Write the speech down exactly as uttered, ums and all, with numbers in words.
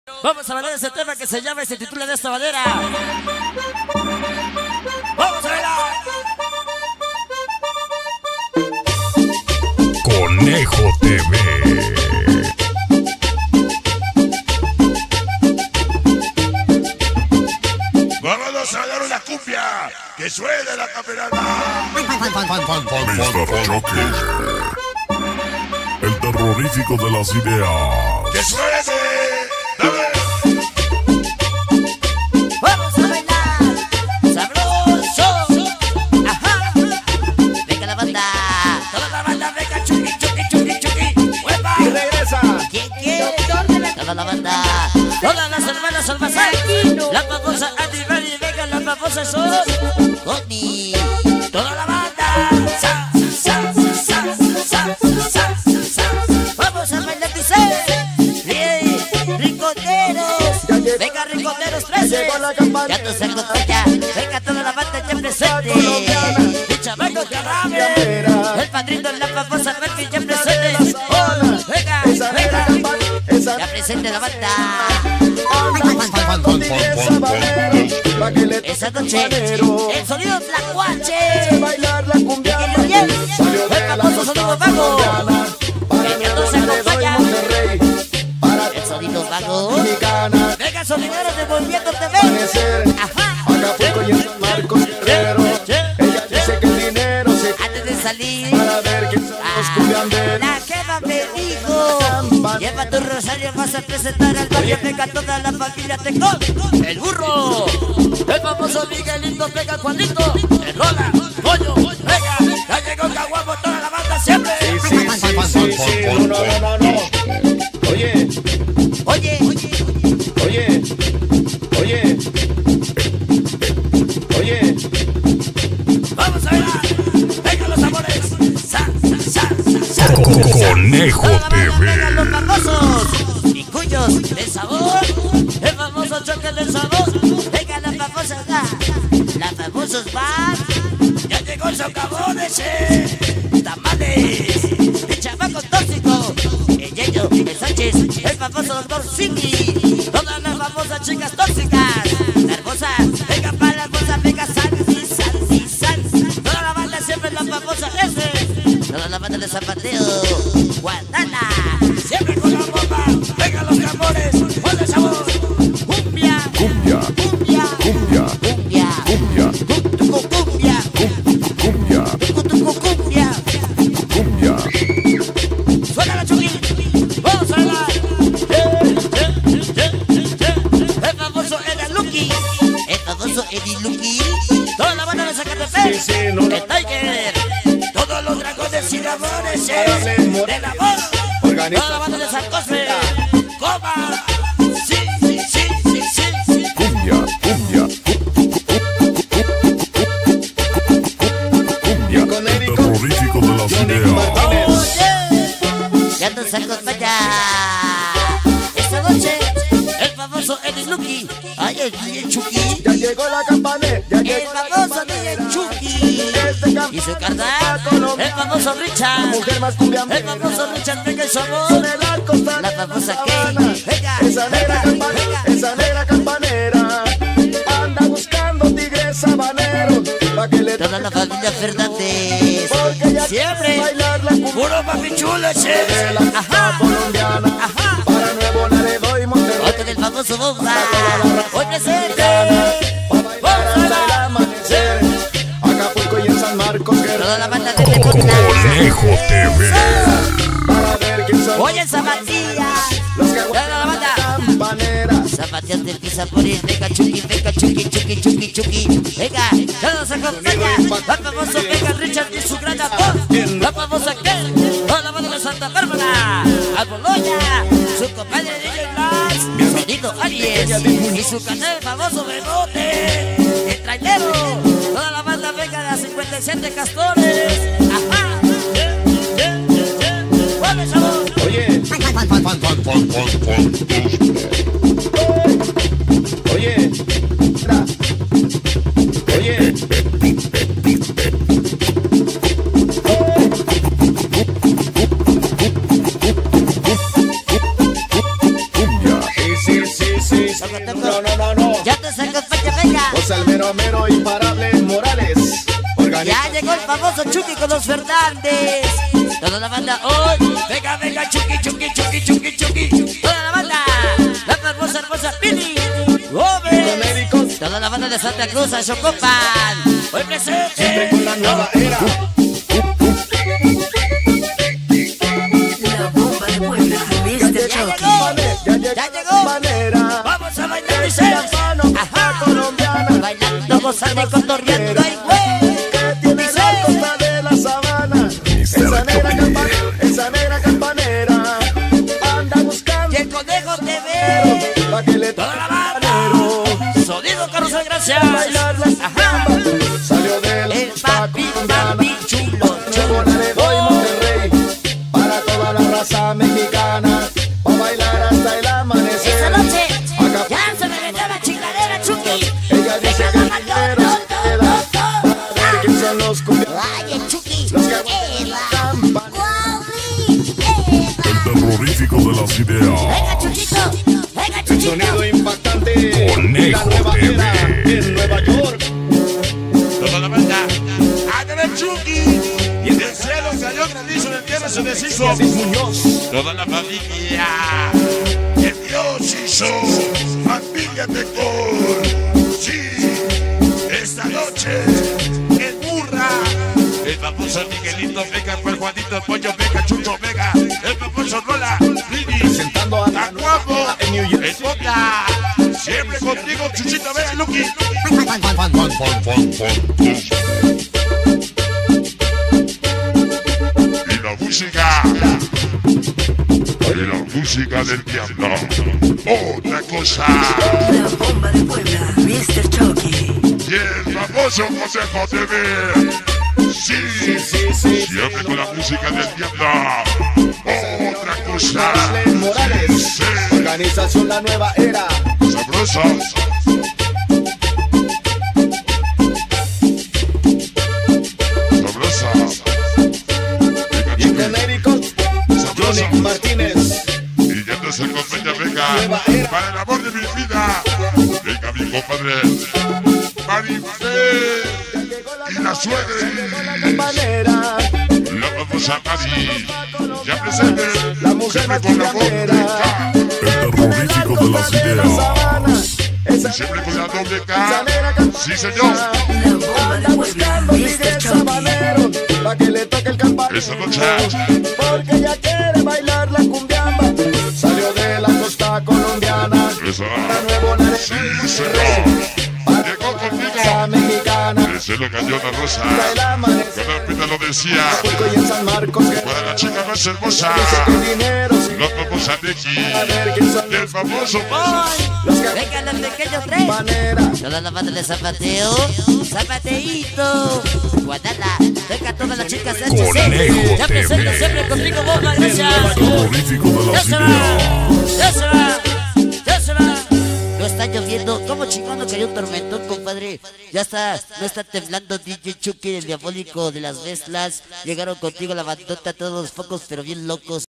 Vamos a bailar ese tema que se llama y se titula de esta manera. ¡Vamos a bailar! Conejo T V. Vámonos a dar una cumbia que suene la campeonata. mister Choque, el terrorífico de las ideas. ¡Que suene! ¡Dale! ¡Vamos a bailar! ¡Sabroso! ¡Ajá! ¡Venga la banda! ¡Toda la banda! ¡Venga, chuki, chuki, chuki, chuki! ¡Huepa! Y regresa. ¿Quién quiere? Toda la banda. Todas las hermanas Almazán. La famosa Andy Berry. Venga, la famosa Sol. Connie. Toda la banda. Sa, sa, sa, sa, sa, sa. Vamos a bailar, dice. Bien, ricoteros. Venga, ricoteros trece. Ya tú se acompaña. Venga, toda la banda ya presente. El chamaco Carrame. El padrino en la famosa Berry ya presente. Oh, venga, venga. Ya presente la banda. Esa noche, el sonido tlacuache. Bailar la cumbia. El famoso sonido vago. El que no se acompaña. El sonido vago. Venga, sonideros de Movimiento T V. Ajá. Acapulco y en San Marcos Guerrero. Ella dice que el dinero se Antes de salir, para ver quién son los cumbianderos. la jeva me dijo: lleva tu rosario, vas a presentar al barrio. Venga toda la familia Tecón. El burro, el famoso Miguelito, venga Juanito, el Rola, Pollo, venga, ya llegó Caguamo, toda la banda siempre. Sí, sí, sí, sí, sí. No, no, no, no, no. Oye, Oye, oye, oye, oye. vamos a bailar, venga los amores. Sa, sa, sa, sa, sa. Conejo Toda la T banda, venga los V. famosos y cuyos del sabor, el famoso choque del sabor, venga la famosa ga, la famosos bar, ya llegó el socavón ese, tamales, el chamaco tóxico, el Yeyo, el Sánchez, el famoso doctor Cindy, todas las famosas chicas tóxicas, la hermosa, venga para la hermosa, venga Sandy, Sandy, Sandy, toda la banda siempre la famosa S, toda la banda de Zapateo, Guadana, siempre con la bomba, venga los tambores, ponle sabor, cumbia, Cumbia, cumbia, cumbia, cumbia, cumbia, tucu cumbia, cumbia, tucu tucu cumbia, cumbia. suena la chuki, vamos a bailar, el famoso Eddie Lucky, el famoso Eddie Lucky, toda la banda de Zacatepec, Sí, sí, no, no. el Tiger, todos los dragones y dragones, del amor, toda la banda de San Cosme, Coma, sí, sí, sí, sí, sí, sí. Cumbia, cumbia, cumbia, Con el Érico. terrorífico de las ideas. Oye, ya nos acompaña esta noche el famoso Eddie Lucky, ay, el D J Chucky, Ya llegó la campanera. Ya el llegó la famoso D campanera. J Chucky y su carnal, el famoso Richard, Mujer más el cumbiambera. famoso Richard, venga y su Con amor, el arco está la famosa la Kay, Habana. venga, Esa negra venga, campanera, venga. esa negra campanera anda buscando tigres sabaneros pa' que le Toda la familia Fernández, porque ya siempre, quiere bailar la cumbia puro papi chulo de ese, la ajá, colombiana. ajá. Para Nuevo Laredo y Monterrey. Otro del famoso Bomba, hoy presente, Pa' bailar hasta el amanecer. Acapulco y en San Marcos Guerrero. toda la banda de Tecón. Conejo T V. Para ver quién son Oye, Zapatilla, los que toda la banda, campanera. Zapateando el piso por ir, venga Chucky, venga Chucky, Chucky, Chucky, Chucky, venga, ya nos acompaña, la famoso venga Richard y su gran amor, la famosa Kel, toda la banda de Santa Bárbara, a Boloña, su compadre D J Blas, mi sonido Aries, y su canal famoso Bebote, el trailero, toda la banda venga de cincuenta y siete Castores, ajá, ¿cuál es sabor? Oye, oye, tra. Oye, Cumbia, sí, sí, sí. Toco, toco. No, no, no, no. Ya te saco fecha, venga. José el mero mero imparable Morales. Organiza. Ya llegó el famoso Chucky con los Fernández. Toda la banda hoy. Venga, venga, Chucky, Chucky, Chucky, Chucky, Chucky. Toda la banda. La hermosa, hermosa Pili. Gómez. Toda la banda de Santa Cruz a Chocopan. Hoy presente. Siempre con la nueva era. La bomba de Puebla, mister Ya Chucky. llegó. Ya llegó. Manera. Vamos a bailar, Esa dice. es la mano Ajá. colombiana. Bailando, gozando y cotorreando. Ay, güey. Que tiene la costa de la sabana. Esa negra campanera, esa negra campanera anda buscando Y el conejo te ve. pa' que le Toda la toque banda. Sonido Carrusel, gracias. bailar la Ajá. salió del El papi, papi, chulo, chulo. Laredo y Monterrey para toda la raza mexicana pa' bailar hasta el amanecer. Esta noche Acá ya se me metió la chingadera, Chucky. ella dice que el dinero se queda para ver quién son los cumbianos. Ay, el Chucky. Los que Eva. campan. Guapi, Eva. El terrorífico de las ideas. Venga, Chuchito. Venga, El Chuchito. sonido impactante. Conejo La nueva T V. era en Nueva York. Toda la banda. ¡Hagan el Chucky! Y en el cielo cayó granizo, en el tierra se deshizo. Asís Muñoz. Toda la familia. Que Dios hizo. Familia Tecor. Sí. Esta noche. En Murra. El famoso Miguelito Vega, el Juanito Pollo Vega, Chucho Vega. El famoso Rola. Lini. Presentando a la Acuamo. en New York. El Bota. Siempre contigo, Chuchito Vega, Lucky. Y la música. Y la música del diablo. Otra cosa. La bomba de Puebla, mister Chucky. Y el famoso Consejo T V. Sí, Sí, sí, sí. siempre con la música del diablo. Otra cosa. Morales Morales. Sí, Organización La Nueva Era. sabrosa. Sabrosa. Venga, Y en Chucky. Américo, Sabrosa. Johnny Martínez. Y ya te acerco, venga, venga. Para el amor de mi vida. Venga, mi compadre. Marifé. Y la suegra. Manera. La famosa Mari. Ya presente. La mujer Siempre con la voz maquilladera. de K. El terrorífico de las ideas. Esa Siempre con la doble esa K. negra campanera. Sí, señor. La bomba Anda de Puebla, buscando mister tigres Chucky. habanero pa' que le toque el campanero. Esa noche. Porque ella quiere bailar la cumbiamba. Salió de la costa colombiana. Esa. Para Nuevo Laredo Sí, y Monterrey. señor. Para Llegó toda la contigo. raza mexicana. El cielo cayó la rosa. Hasta el amanecer. Con la pita lo decía. Acapulco y en San Marcos. Que Para la chica más hermosa. dice que el dinero se La famosa a Neki. ver quién son Y el famoso. los que Venga, los pequeños tres. manera. Toda la banda de Zapateo, Zapateito, Guadala, venga todas las chicas H C. Conejo Ya T V. presento siempre contigo, bomba, gracias. Terrorífico de Ya las se va, ideas. ya se va, ya se va. No está lloviendo, como chingón no cayó un tormentón, compadre. Ya está, no está temblando D J Chucky, el diabólico de las mezclas. Llegaron contigo la bandota, todos los focos, pero bien locos.